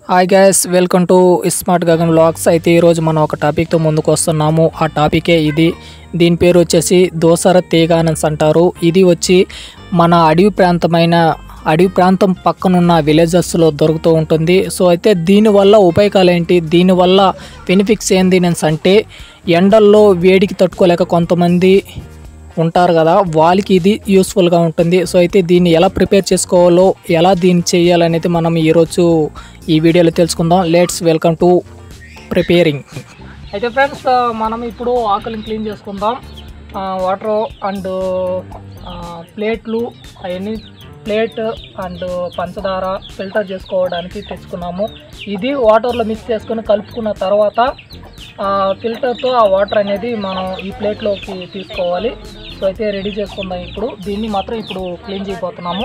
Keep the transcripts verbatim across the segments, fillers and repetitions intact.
Hi guys, welcome to smart Gagan vlogs. అయితే ఈరోజు మనం ఒక టాపిక్తో ముందుకు వస్తున్నాము. ఆ టాపికే ఇది. దీని పేరు వచ్చేసి దోసర తీగానస్ అంటారు. ఇది వచ్చి మన అడవి ప్రాంతమైన అడవి ప్రాంతం పక్కనున్న విలేజెస్లో దొరుకుతూ ఉంటుంది. సో అయితే దీనివల్ల ఉపయోగాలు ఏంటి, దీనివల్ల బెనిఫిట్స్ ఏంది అంటే, ఎండల్లో వేడికి తట్టుకోలేక కొంతమంది ఉంటారు కదా, వాళ్ళకి ఇది యూస్ఫుల్గా ఉంటుంది. సో అయితే దీన్ని ఎలా ప్రిపేర్ చేసుకోవాలో, ఎలా దీన్ని చేయాలనేది మనం ఈరోజు ఈ వీడియోలో తెలుసుకుందాం. Let's welcome to preparing. అయితే ఫ్రెండ్స్, మనం ఇప్పుడు ఆకులను క్లీన్ చేసుకుందాం. వాటర్ అండ్ ప్లేట్లు అవన్నీ, ప్లేట్ అండ్ పంచదార ఫిల్టర్ చేసుకోవడానికి తెచ్చుకున్నాము. ఇది వాటర్లో మిక్స్ చేసుకొని కలుపుకున్న తర్వాత ఫిల్టర్తో ఆ వాటర్ అనేది మనం ఈ ప్లేట్లోకి తీసుకోవాలి. సో అయితే రెడీ చేసుకుందాం. ఇప్పుడు దీన్ని మాత్రం ఇప్పుడు క్లీన్ చేయబోతున్నాము.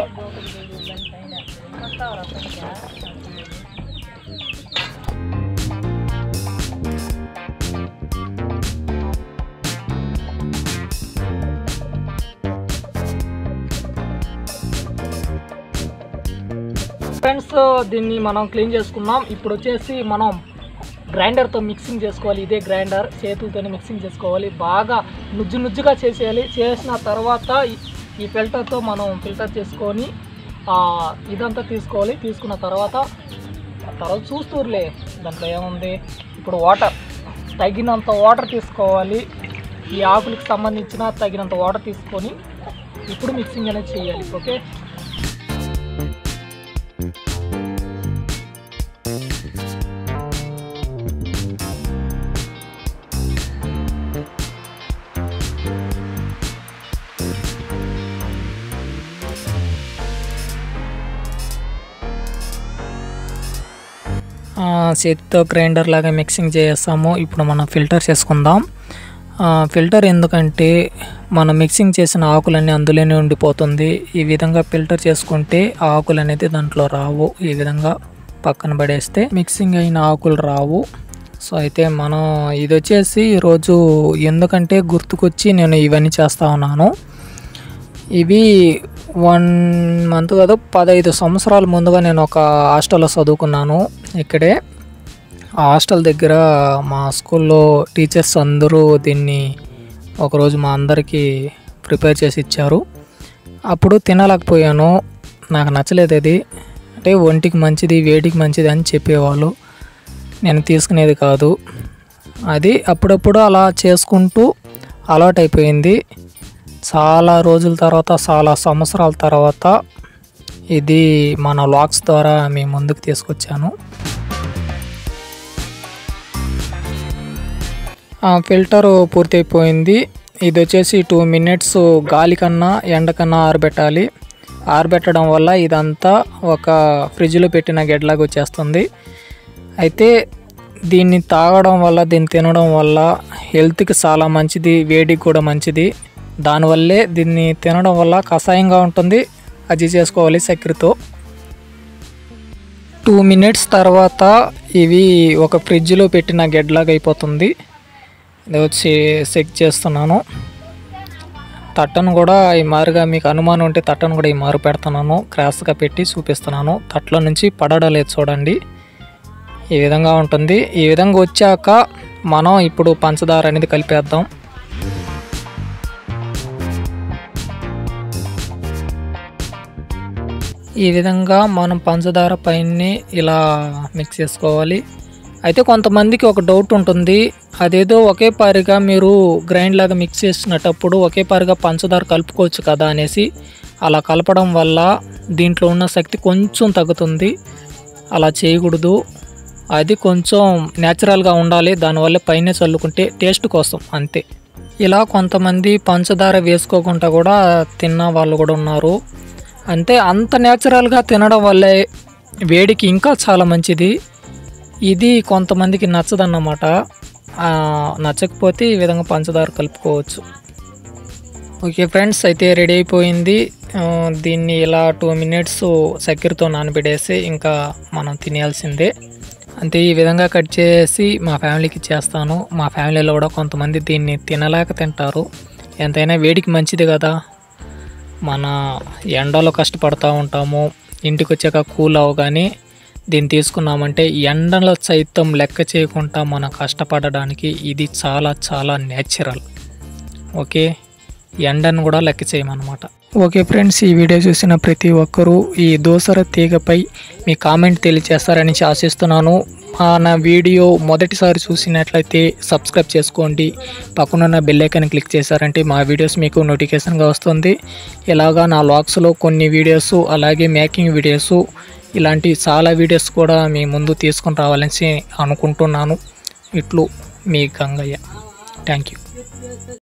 ఫ్రెండ్స్, దీన్ని మనం క్లీన్ చేసుకున్నాం. ఇప్పుడు వచ్చేసి మనం గ్రైండర్తో మిక్సింగ్ చేసుకోవాలి. ఇదే గ్రైండర్, చేతులతోనే మిక్సింగ్ చేసుకోవాలి. బాగా నుజ్జు నుజ్జుగా చేసేయాలి. చేసిన తర్వాత ఈ ఫిల్టర్తో మనం ఫిల్టర్ చేసుకొని ఇదంతా తీసుకోవాలి. తీసుకున్న తర్వాత తర్వాత చూస్తూరులే దాంట్లో ఏముంది. ఇప్పుడు వాటర్, తగినంత వాటర్ తీసుకోవాలి. ఈ ఆకులకు సంబంధించిన తగినంత వాటర్ తీసుకొని ఇప్పుడు మిక్సింగ్ అనేది చేయాలి. ఓకే, చేతితో గ్రైండర్ లాగా మిక్సింగ్ చేస్తాము. ఇప్పుడు మనం ఫిల్టర్ చేసుకుందాం. ఫిల్టర్ ఎందుకంటే మనం మిక్సింగ్ చేసిన ఆకులన్నీ అందులోనే ఉండిపోతుంది. ఈ విధంగా ఫిల్టర్ చేసుకుంటే ఆకులు అనేది దాంట్లో రావు. ఈ విధంగా పక్కన పడేస్తే మిక్సింగ్ అయిన ఆకులు రావు. సో అయితే మనం ఇది వచ్చేసి ఈరోజు ఎందుకంటే గుర్తుకొచ్చి నేను ఇవన్నీ చేస్తూ ఉన్నాను. ఇవి వన్ మంత్ కాదు, పదహైదు సంవత్సరాల ముందుగా నేను ఒక హాస్టల్లో చదువుకున్నాను. ఇక్కడే ఆ హాస్టల్ దగ్గర మా స్కూల్లో టీచర్స్ అందరూ దీన్ని ఒకరోజు మా అందరికీ ప్రిపేర్ చేసి ఇచ్చారు. అప్పుడు తినలేకపోయాను, నాకు నచ్చలేదు. అది అంటే ఒంటికి మంచిది, వేడికి మంచిది అని చెప్పేవాళ్ళు. నేను తీసుకునేది కాదు. అది అప్పుడప్పుడు అలా చేసుకుంటూ అలవాటు అయిపోయింది. చాలా రోజుల తర్వాత, చాలా సంవత్సరాల తర్వాత ఇది మన వ్లాగ్స్ ద్వారా మీ ముందుకు తీసుకొచ్చాను. ఫిల్టర్ పూర్తి అయిపోయింది. ఇది వచ్చేసి టూ మినిట్స్ గాలి కన్నా ఎండ కన్నా ఆరబెట్టాలి. ఆరబెట్టడం వల్ల ఇదంతా ఒక ఫ్రిడ్జ్లో పెట్టిన గెడ్లాగా వచ్చేస్తుంది. అయితే దీన్ని తాగడం వల్ల, దీన్ని తినడం వల్ల హెల్త్కి చాలా మంచిది, వేడికి కూడా మంచిది. దానివల్లే దీన్ని తినడం వల్ల కషాయంగా ఉంటుంది. అది చేసుకోవాలి చక్కెరతో. టూ మినిట్స్ తర్వాత ఇవి ఒక ఫ్రిడ్జ్లో పెట్టిన గెడ్లాగా అయిపోతుంది. ఇది వచ్చి చెక్ చేస్తున్నాను. తట్టను కూడా ఈ మారుగా, మీకు అనుమానం ఉంటే తట్టను కూడా ఈ మారు పెడుతున్నాను. క్రాస్గా పెట్టి చూపిస్తున్నాను. తట్టలో నుంచి పడడలేదు చూడండి. ఈ విధంగా ఉంటుంది. ఈ విధంగా వచ్చాక మనం ఇప్పుడు పంచదార అనేది కలిపేద్దాం. ఈ విధంగా మనం పంచదార పైన ఇలా మిక్స్ చేసుకోవాలి. అయితే కొంతమందికి ఒక డౌట్ ఉంటుంది, అదేదో ఒకే పారిగా మీరు గ్రైండ్ లాగా మిక్స్ చేసినప్పుడు ఒకే పారిగా పంచదార కలుపుకోవచ్చు కదా అనేసి. అలా కలపడం వల్ల దీంట్లో ఉన్న శక్తి కొంచెం తగ్గుతుంది. అలా చేయకూడదు. అది కొంచెం న్యాచురల్గా ఉండాలి. దానివల్ల పైన చల్లుకుంటే టేస్ట్ కోసం అంతే. ఇలా కొంతమంది పంచదార వేసుకోకుండా కూడా తిన్న వాళ్ళు కూడా ఉన్నారు. అంతే, అంత న్యాచురల్గా తినడం వల్లే వేడికి ఇంకా చాలా మంచిది. ఇది కొంతమందికి నచ్చదన్నమాట. నచ్చకపోతే ఈ విధంగా పంచదార కలుపుకోవచ్చు. ఓకే ఫ్రెండ్స్, అయితే రెడీ అయిపోయింది. దీన్ని ఇలా టూ మినిట్స్ చక్కెరతో నానబెట్టేసి ఇంకా మనం తినేయాల్సిందే. అంతే, ఈ విధంగా కట్ చేసి మా ఫ్యామిలీకి ఇచ్చేస్తాను. మా ఫ్యామిలీలో కూడా కొంతమంది దీన్ని తినలేక తింటారు. ఎంతైనా వేడికి మంచిది కదా. మన ఎండలో కష్టపడుతూ ఉంటాము, ఇంటికి వచ్చాక కూల్ అవ్వగానే దీన్ని తీసుకున్నామంటే ఎండలో సైతం లెక్క చేయకుండా మనం కష్టపడడానికి ఇది చాలా చాలా నేచురల్. ఓకే, ఎండను కూడా లెక్క చేయమన్నమాట. ఓకే ఫ్రెండ్స్, ఈ వీడియో చూసిన ప్రతి ఒక్కరూ ఈ దోసర తీగపై మీ కామెంట్ తెలియజేస్తారని ఆశిస్తున్నాను. నా వీడియో మొదటిసారి చూసినట్లయితే సబ్స్క్రైబ్ చేసుకోండి, పక్కనున్న బెల్ ఐకాన్ క్లిక్ చేశారంటే మా వీడియోస్ మీకు నోటిఫికేషన్గా వస్తుంది. ఇలాగా నా వ్లాగ్స్లో కొన్ని వీడియోస్, అలాగే మేకింగ్ వీడియోస్, ఇలాంటి చాలా వీడియోస్ కూడా మీ ముందు తీసుకొని రావాలని అనుకుంటున్నాను. ఇట్లు మీ గంగయ్య. Thank you.